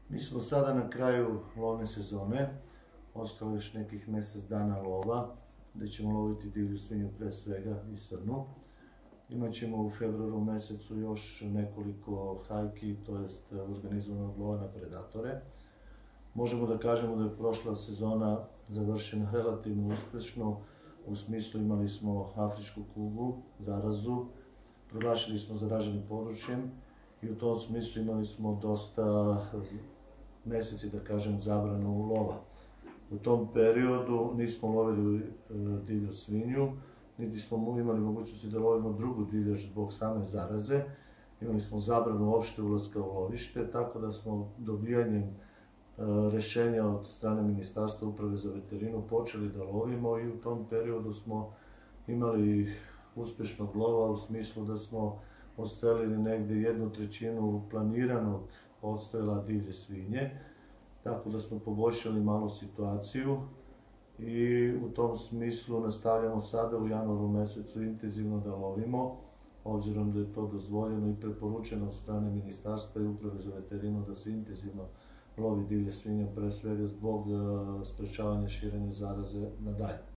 Mi smo sada na kraju lovne sezone, ostalo još nekih mjesec dana lova, gdje ćemo loviti divlju svinju, pre svega i srnu. Imat ćemo u februaru mjesecu još nekoliko hajki, to jest organizovanog lova na predatore. Možemo da kažemo da je prošla sezona završena relativno uspješno, u smislu imali smo afričku kugu, zarazu, proglašeni smo zaraženim područjem i u tom smislu imali smo dosta mjeseci, da kažem, zabranu lova. U tom periodu nismo lovili divlju svinju, niti smo imali mogućnosti da lovimo drugu divljač zbog same zaraze. Imali smo zabranu opšte ulaska u lovište, tako da smo dobijanjem rješenja od strane Ministarstva uprave za veterinu počeli da lovimo i u tom periodu smo imali uspješnog lova u smislu da smo odstrelili negdje 1/3 planiranog odstrela divlje svinje, tako da smo poboljšali malo situaciju i u tom smislu nastavljamo sada u januaru mjesecu intenzivno da lovimo, obzirom da je to dozvoljeno i preporučeno od strane Ministarstva i uprave za veterinu da se intenzivno lovi divlje svinje, pre svega zbog sprečavanja širenja zaraze nadalje.